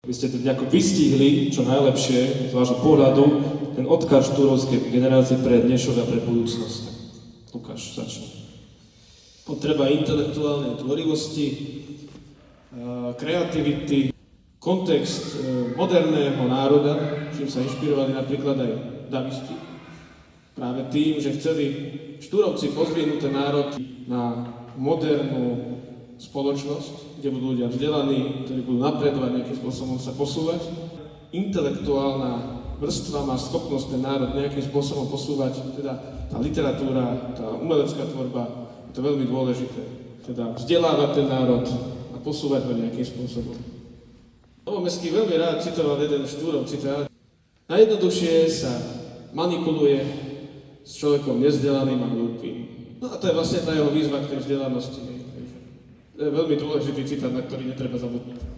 Vy ste to nejako vystihli, čo najlepšie, z vášho pohľadu, ten odkaz štúrovskej generácie pre dnešok a pre budúcnosť. Lukáš, začni. Potreba intelektuálnej tvorivosti, kreativity, kontext moderného národa, čím sa inšpirovali napríklad aj davisti. Práve tým, že chceli Štúrovci pozdvihnúť ten národ na modernú spoločnosť, kde budú ľudia vzdelaní, ktorí budú napredovať, nejakým spôsobom sa posúvať. Intelektuálna vrstva má schopnosť ten národ nejakým spôsobom posúvať, teda tá literatúra, tá umelecká tvorba, je to veľmi dôležité. Teda vzdelávať ten národ a posúvať ho nejakým spôsobom. Novomestský veľmi rád citoval jeden Štúrov citát. Najjednoduchšie sa manipuluje s človekom nevzdelaným a hlúpým. No a to je vlastne tá jeho výzva k tej vzdelanosti. To je veľmi dôležitý citát, na ktorý netreba zabudnúť.